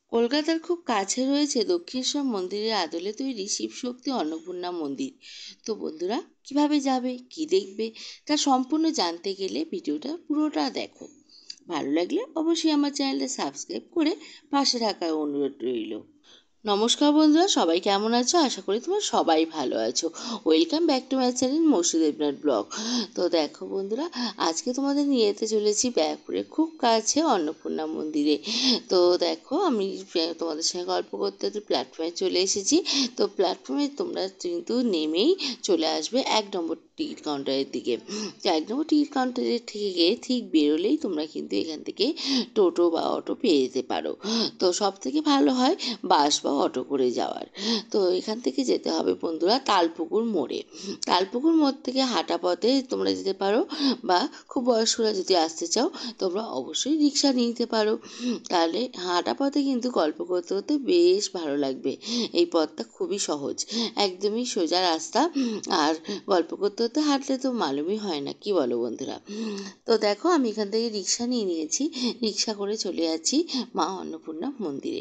কলকাতার খুব কাছে রয়েছে দক্ষিণেশ্বর মন্দিরের আদলে তৈরি শিবশক্তি অন্নপূর্ণা মন্দির। তো বন্ধুরা, কিভাবে যাবে, কি দেখবে, তা সম্পূর্ণ জানতে গেলে ভিডিওটা পুরোটা দেখো। ভালো লাগলে অবশ্যই আমার চ্যানেলটা সাবস্ক্রাইব করে পাশে থাকার অনুরোধ রইল। নমস্কার বন্ধুরা, সবাই কেমন আছো? আশা করি তোমরা সবাই ভালো আছো। Welcome back to my channel Mousudebnath blog. তো দেখো বন্ধুরা, আজকে তোমাদের নিয়ে যেতে চলেছি ব্যারাকপুরের খুব কাছে অন্নপূর্ণা মন্দিরে। তো দেখো, আমি তোমাদের সঙ্গে গল্প করতে প্ল্যাটফর্মে চলে এসেছি। তো প্ল্যাটফর্মে তোমরা কিন্তু নেমেই চলে আসবে 1 নম্বর টিকিট কাউন্টারের দিকে। তো 1 নম্বর টিকিট কাউন্টারের থেকে ঠিক বেরোলেই তোমরা কিন্তু এখান থেকে টোটো বা অটো পেয়ে যেতে পারো। তো সব থেকে ভালো হয় বাস বা অটো করে যাওয়ার। তো এখান থেকে যেতে হবে বন্ধুরা তালপুকুর মোড়ে। তালপুকুর মোড় থেকে হাঁটা পথে তোমরা যেতে পারো, বা খুব বয়স্করা যদি আসতে চাও তোমরা অবশ্যই রিক্সা নিতে পারো। তাহলে হাঁটা পথে কিন্তু গল্প করতে করতে বেশ ভালো লাগবে। এই পথটা খুবই সহজ, একদমই সোজা রাস্তা, আর গল্প করতে করতে হাঁটলে তো মালুমই হয় না, কি বলো বন্ধুরা? তো দেখো, আমি এখান থেকে রিক্সা নিয়ে নিয়েছি, রিক্সা করে চলে যাচ্ছি মা অন্নপূর্ণা মন্দিরে।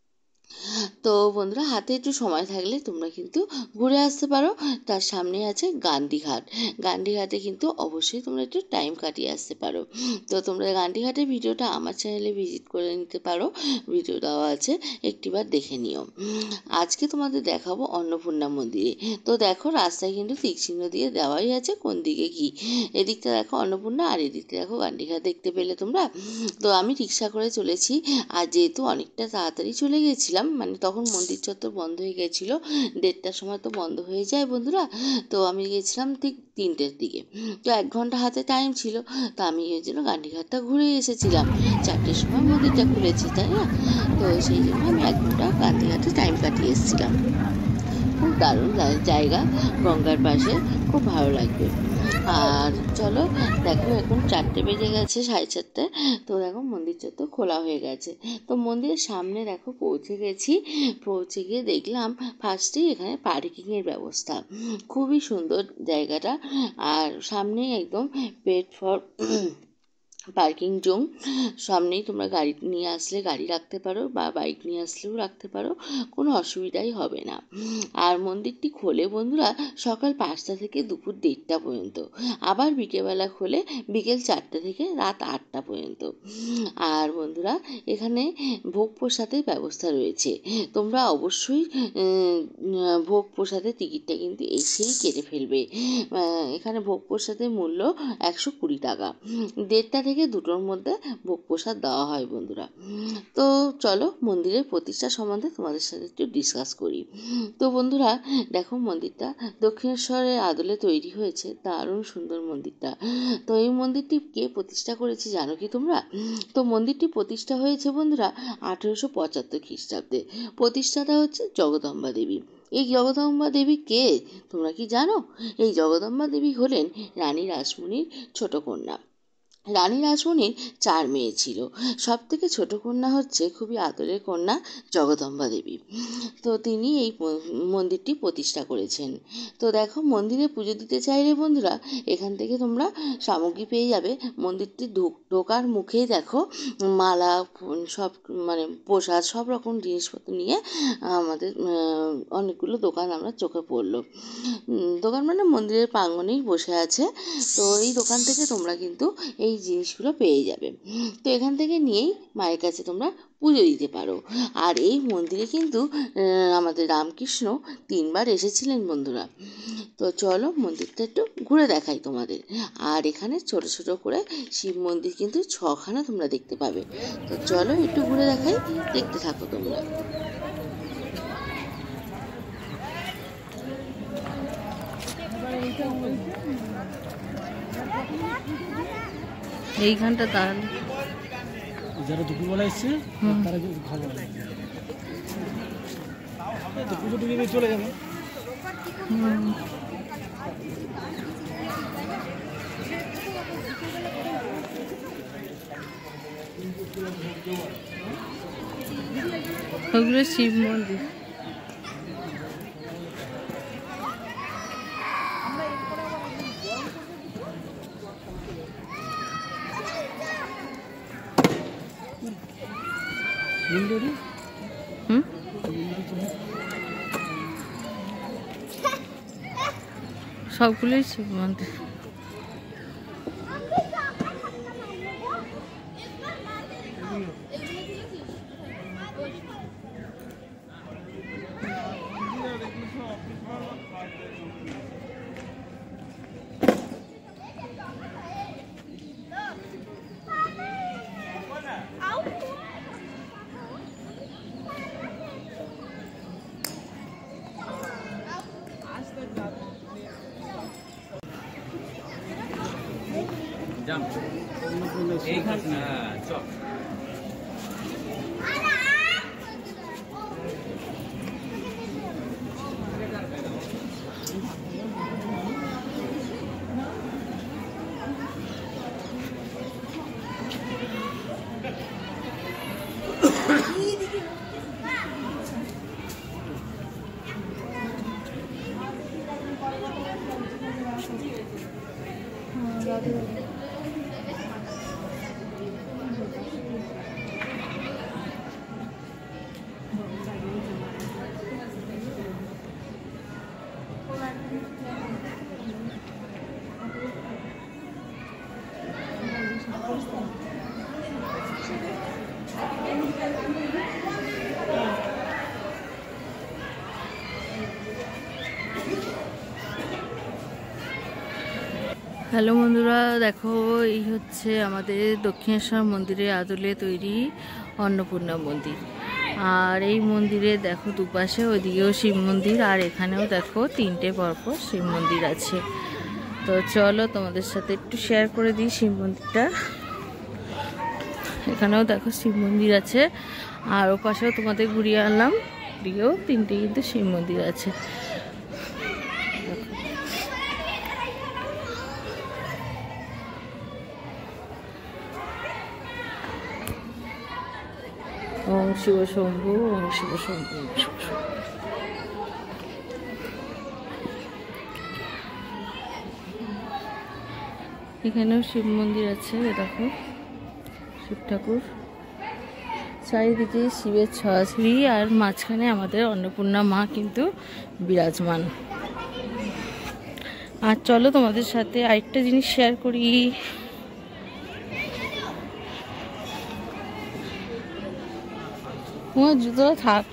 তো বন্ধুরা, হাতে একটু সময় থাকলে তোমরা কিন্তু ঘুরে আসতে পারো। তার সামনে আছে গান্ধীঘাট। গান্ধীঘাটে কিন্তু অবশ্যই তোমরা একটু টাইম কাটিয়ে আসতে পারো। তো তোমরা গান্ধীঘাটের ভিডিওটা আমার চ্যানেলে ভিজিট করে নিতে পারো, ভিডিও দেওয়া আছে, একটিবার দেখে নিও। আজকে তোমাদের দেখাবো অন্নপূর্ণা মন্দিরে। তো দেখো, রাস্তায় কিন্তু তীরচিহ্ন দিয়ে দেওয়াই আছে কোন দিকে কি। এদিকটা দেখো অন্নপূর্ণা, আর এদিকটা দেখো গান্ধীঘাট, দেখতে পেলে তোমরা? তো আমি রিক্সা করে চলেছি, আর যেহেতু অনেকটা তাড়াতাড়ি চলে গেছিলাম, মানে তখন মন্দির চত্বর বন্ধ হয়ে গেছিল, 1:30টার সময় তো বন্ধ হয়ে যায় বন্ধুরা। তো আমি গেছিলাম ঠিক 3টের দিকে। তো 1 ঘন্টা হাতে টাইম ছিল, তো আমি এই জন্য গান্ধীঘাটটা ঘুরে এসেছিলাম। 4টের সময় মন্দিরটা খুলেছে, তাই না? তো সেই জন্য আমি 1 ঘন্টা গান্ধীঘাটে টাইম কাটিয়ে এসেছিলাম। খুব দারুণ জায়গা, গঙ্গার পাশে, খুব ভালো লাগবে। আর চলো, দেখো এখন 4টে বেজে গেছে, 4:30। তো দেখো মন্দির চত্বর খোলা হয়ে গেছে। তো মন্দিরের সামনে দেখো পৌঁছে গেছি। পৌঁছে গিয়ে দেখলাম ফার্স্টেই এখানে পার্কিংয়ের ব্যবস্থা, খুবই সুন্দর জায়গাটা। আর সামনেই একদম পেড ফর পার্কিং জোন। সামনেই তোমরা গাড়ি নিয়ে আসলে গাড়ি রাখতে পারো, বা বাইক নিয়ে আসলেও রাখতে পারো, কোনো অসুবিধাই হবে না। আর মন্দিরটি খোলে বন্ধুরা সকাল 5টা থেকে দুপুর 1:30টা পর্যন্ত, আবার বিকেলবেলা খোলে বিকেল 4টা থেকে রাত 8টা পর্যন্ত। আর বন্ধুরা, এখানে ভোগ প্রসাদের ব্যবস্থা রয়েছে। তোমরা অবশ্যই ভোগ প্রসাদের টিকিটটা কিন্তু এসেই কেটে ফেলবে। এখানে ভোগ প্রসাদের মূল্য 120 টাকা। 1:30টা থেকে 2টোর মধ্যে ভোগ প্রসাদ দেওয়া হয় বন্ধুরা। তো চলো, মন্দিরের প্রতিষ্ঠা সম্বন্ধে তোমাদের সাথে একটু ডিসকাস করি। তো বন্ধুরা দেখো, মন্দিরটা দক্ষিণেশ্বরের আদলে তৈরি হয়েছে, দারুণ সুন্দর মন্দিরটা। তো এই মন্দিরটি কে প্রতিষ্ঠা করেছে জানো কি তোমরা? তো মন্দিরটি প্রতিষ্ঠা হয়েছে বন্ধুরা 1875 খ্রিস্টাব্দে। প্রতিষ্ঠাতা হচ্ছে জগদম্বা দেবী। এই জগদম্বা দেবী কে তোমরা কি জানো? এই জগদম্বা দেবী হলেন রানী রাসমণির ছোট কন্যা। রানী রাসমণির 4 মেয়ে ছিল, সব থেকে ছোট কন্যা হচ্ছে খুবই আদরের কন্যা জগদম্বা দেবী। তো তিনি এই মন্দিরটি প্রতিষ্ঠা করেছেন। তো দেখো, মন্দিরে পুজো দিতে চাইলে বন্ধুরা এখান থেকে তোমরা সামগ্রী পেয়ে যাবে। মন্দিরটি ঢোকার মুখেই দেখো মালা, সব মানে প্রসাদ, সব রকম জিনিসপত্র নিয়ে আমাদের অনেকগুলো দোকান আমরা চোখে পড়লো। দোকান মানে মন্দিরের প্রাঙ্গণেই বসে আছে। তো এই দোকান থেকে তোমরা কিন্তু এই জিনিসগুলো পেয়ে যাবে। তো এখান থেকে নিয়েই মায়ের কাছে তোমরা পুজো দিতে পারো। আর এই মন্দিরে কিন্তু আমাদের রামকৃষ্ণ 3বার এসেছিলেন বন্ধুরা। তো চলো মন্দিরটা একটু ঘুরে দেখাই তোমাদের। আর এখানে ছোট ছোট করে শিব মন্দির কিন্তু 6খানা তোমরা দেখতে পাবে। তো চলো একটু ঘুরে দেখাই, দেখতে থাকো তোমরা। এইখানটা তাহলে যারা দুপুরবেলা এসছে তারা খাবার পুজো টুজো চলে যাবে। ওগুলো শিব মন্দির। হুম সবগুলোই শিব মন্দির। হ্যালো বন্ধুরা, দেখো এই হচ্ছে আমাদের দক্ষিণেশ্বর মন্দিরের আদলে তৈরি অন্নপূর্ণা মন্দির। আর এই মন্দিরে দেখো দুপাশে ওইদিকেও শিব মন্দির, আর এখানেও দেখো তিনটে পরপর শিব মন্দির আছে। তো চলো তোমাদের সাথে একটু শেয়ার করে দিই শিব মন্দিরটা। এখানেও দেখো শিব মন্দির আছে, আর ও পাশেও তোমাদের ঘুরিয়ে আনলাম, দিকেও তিনটে কিন্তু শিব মন্দির আছে। ওম শিব শম্ভু, ওম শিব শম্ভু, ওম শিব শম্ভু। এখানেও শিব মন্দির আছে, দেখো শিব ঠাকুর, চারিদিকে শিবের ছড়াছড়ি, আর মাঝখানে আমাদের অন্নপূর্ণা মা কিন্তু বিরাজমান। আর চলো তোমাদের সাথে আরেকটা জিনিস শেয়ার করি। তোমার জুতোটা থাক।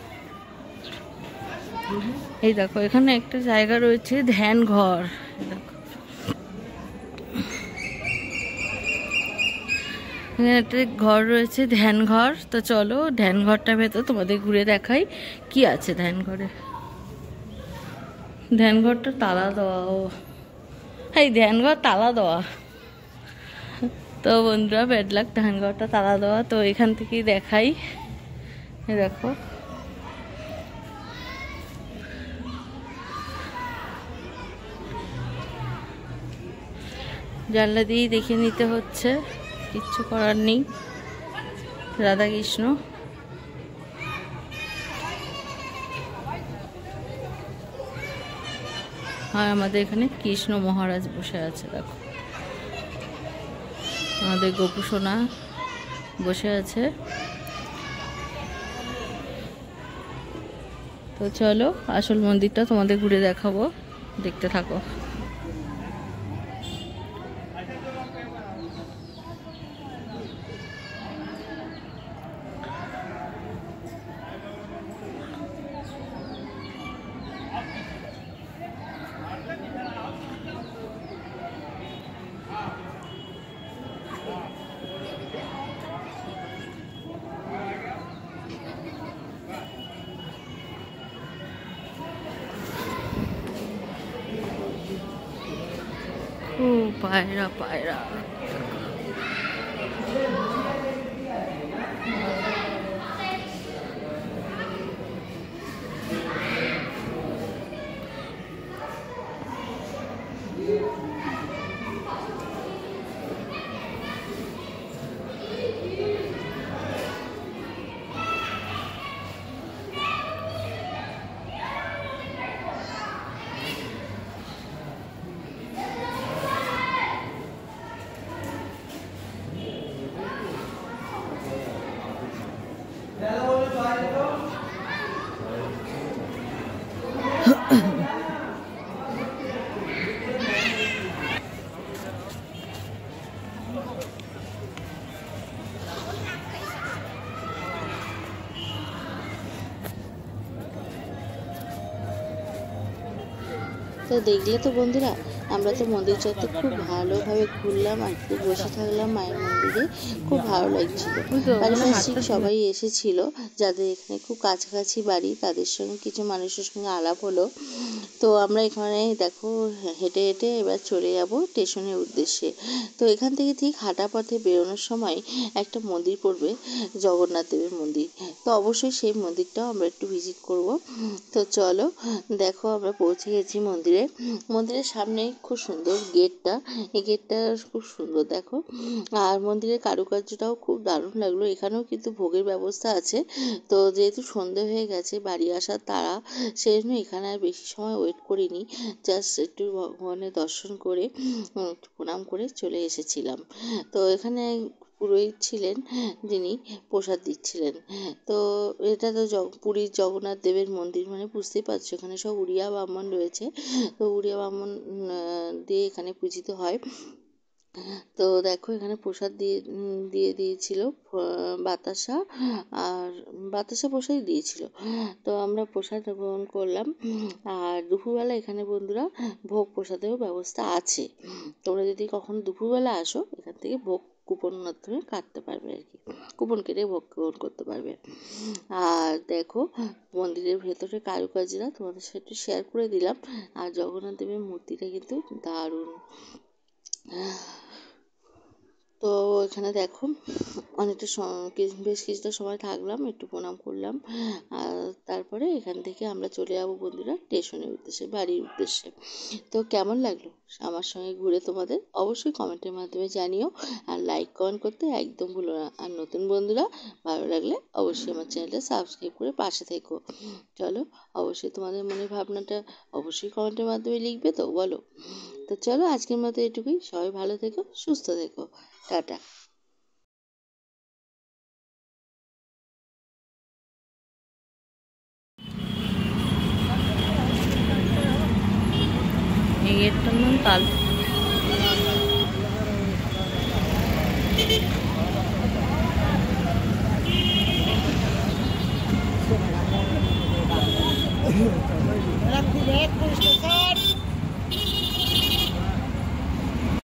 এই দেখো এখানে একটা জায়গা রয়েছে ধ্যান ঘর, দেখো এখানে একটা ঘর রয়েছে ধ্যান ঘর। তো চলো ধ্যান ঘরটা ভেতর তোমাদের ঘুরে দেখাই কি আছে ধ্যান ঘরে। ধ্যান ঘরটা তালা দেওয়া, ও এই ধ্যান ঘর তালা দেওয়া। তো বন্ধুরা ব্যাড লাক, ধ্যান ঘরটা তালা দেওয়া। তো এখান থেকেই দেখাই, দেখো জানলা দিয়েই দেখে নিতে হচ্ছে, কিচ্ছু করার নেই। রাধা কৃষ্ণ, আর আমাদের এখানে কৃষ্ণ মহারাজ বসে আছে, দেখো আমাদের গোপু সোনা বসে আছে। তো চলো আসল মন্দিরটা তোমাদের ঘুরে দেখাবো, দেখতে থাকো। ও পায়রা পায়রা, তো দেখলে তো বন্ধুরা, আমরা তো মন্দির চত্বর খুব ভালোভাবে ঘুরলাম আর একটু বসে থাকলাম মায়ের মন্দিরে, খুব ভালো লাগছিল। পারিপার্শ্বিক সবাই এসেছিল, যাদের এখানে খুব কাছাকাছি বাড়ি, তাদের সঙ্গে কিছু মানুষের সঙ্গে আলাপ হলো। তো আমরা এখানে দেখো হেঁটে হেঁটে এবার চলে যাব স্টেশনের উদ্দেশ্যে। তো এখান থেকে ঠিক হাঁটা পথে বেরোনোর সময় একটা মন্দির পড়বে, জগন্নাথ দেবের মন্দির। তো অবশ্যই সেই মন্দিরটাও আমরা একটু ভিজিট করব। তো চলো, দেখো আমরা পৌঁছে গেছি মন্দিরে। মন্দিরের সামনে খুব সুন্দর গেটটা, এই গেটটা খুব সুন্দর দেখো। আর মন্দিরের কারুকার্যটাও খুব দারুণ লাগলো। এখানেও কিন্তু ভোগের ব্যবস্থা আছে। তো যেহেতু সন্ধে হয়ে গেছে, বাড়ি আসার তাড়া, সেই জন্য এখানে আর বেশি সময় ওয়েট করিনি, জাস্ট একটু ভগবানের দর্শন করে একটু প্রণাম করে চলে এসেছিলাম। তো এখানে পুরোহিত ছিলেন যিনি প্রসাদ দিচ্ছিলেন। তো এটা তো পুরীর জগন্নাথ দেবের মন্দির, মানে বুঝতেই পারছো এখানে সব উড়িয়া ব্রাহ্মণ রয়েছে। তো উড়িয়া ব্রাহ্মণ দিয়ে এখানে পূজিত হয়। তো দেখো এখানে প্রসাদ দিয়ে দিয়েছিল বাতাসা, আর বাতাসা প্রসাদ দিয়েছিল। তো আমরা প্রসাদ গ্রহণ করলাম। আর দুপুরবেলা এখানে বন্ধুরা ভোগ প্রসাদেরও ব্যবস্থা আছে। তোমরা যদি কখনো দুপুরবেলা আসো, এখান থেকে ভোগ কুপন মাধ্যমে কাটতে পারবে আর কি, কুপন কেটে ভোগ গ্রহণ করতে পারবে। আর দেখো মন্দিরের ভেতরে কারুকাজরা তোমাদের সাথে শেয়ার করে দিলাম। আর জগন্নাথ দেবের মূর্তিটা কিন্তু দারুণ। তো এখানে দেখো অনেকটা বেশ কিছুটা সময় থাকলাম, একটু প্রণাম করলাম। আর তারপরে এখান থেকে আমরা চলে যাবো বন্ধুরা স্টেশনের উদ্দেশ্যে, বাড়ির উদ্দেশ্যে। তো কেমন লাগলো আমার সঙ্গে ঘুরে তোমাদের অবশ্যই কমেন্টের মাধ্যমে জানিও। আর লাইক কমেন্ট করতে একদম ভুলো না। আর নতুন বন্ধুরা ভালো লাগলে অবশ্যই আমার চ্যানেলটা সাবস্ক্রাইব করে পাশে থেকো। চলো, অবশ্যই তোমাদের মনের ভাবনাটা অবশ্যই কমেন্টের মাধ্যমে লিখবে তো, বলো। তো চলো আজকের মতো এটুকুই। সবাই ভালো থেকো, সুস্থ থেকো, টাটা। এই গেটটার নাম তাল।